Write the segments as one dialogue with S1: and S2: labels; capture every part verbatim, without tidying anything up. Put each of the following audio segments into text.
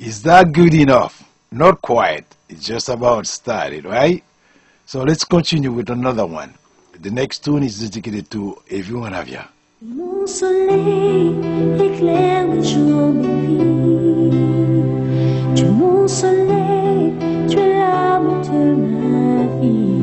S1: Is that good enough? Not quite. It's just about started, right? So let's continue with another one. The next tune is dedicated to everyone of you.
S2: Mon soleil éclaire mes jours, mes vies. Tu es mon soleil, tu es l'âme de ma vie.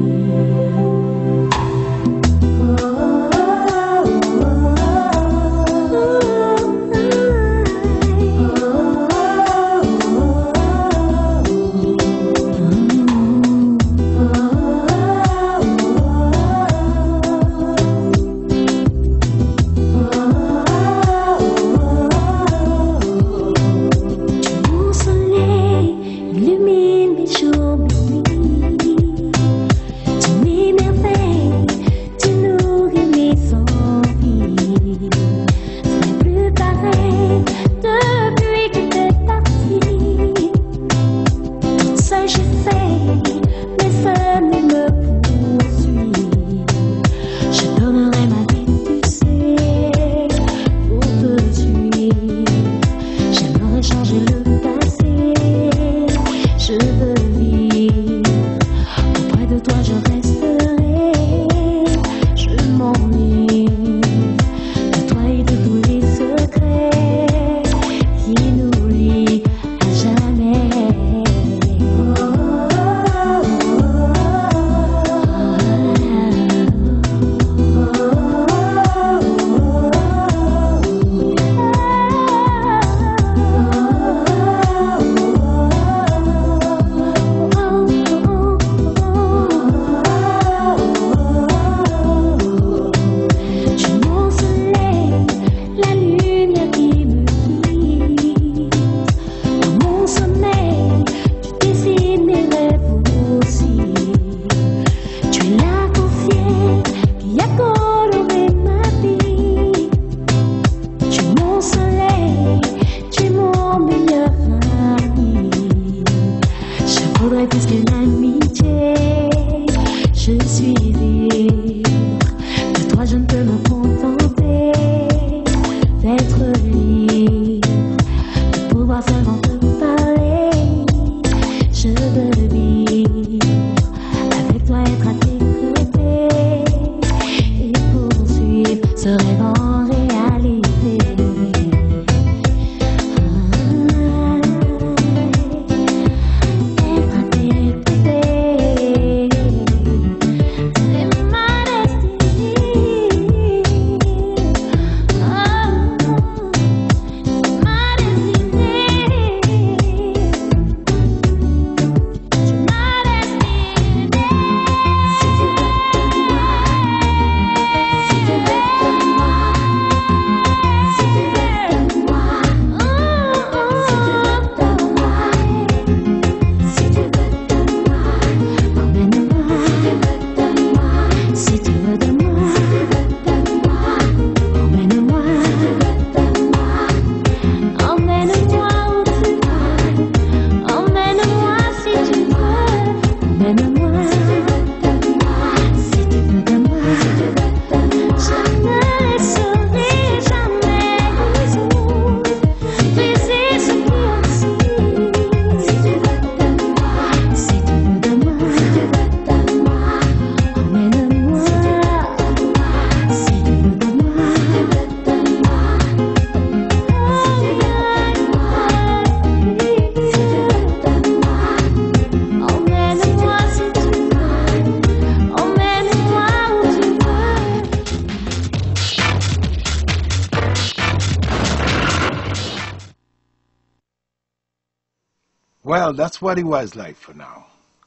S1: Well, that's what it was like for now.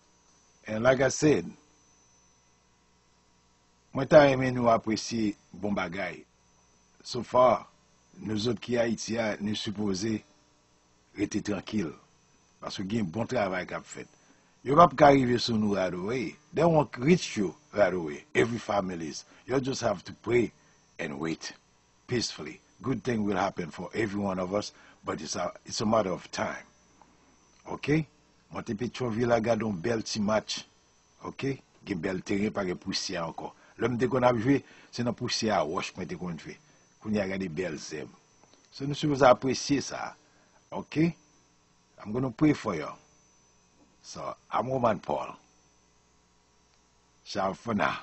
S1: And like I said, moi ta aimé nous apprécier bon bagay. So far, nous autres qui Haïtiens, nous supposés rester tranquilles. Parce que il y a un bon travail qu'a fait. You don't arriver sur nous right away. They won't reach you right away. Every families. You just have to pray and wait peacefully. Good thing will happen for every one of us, but it's a, it's a matter of time. Ok? Monte Pétionville a gardé un bel petit match. Ok? Un bel terrain par les poussières encore. L'homme de qu'on a joué, c'est dans poussière à wash qu'on a joué. Qu'on a gardé belles zèbres. So nous sommes apprécier ça. Ok? I'm going to pray for you. So, I'm Roman Paul. Ciao for now.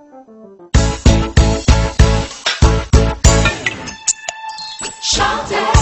S2: Chantez.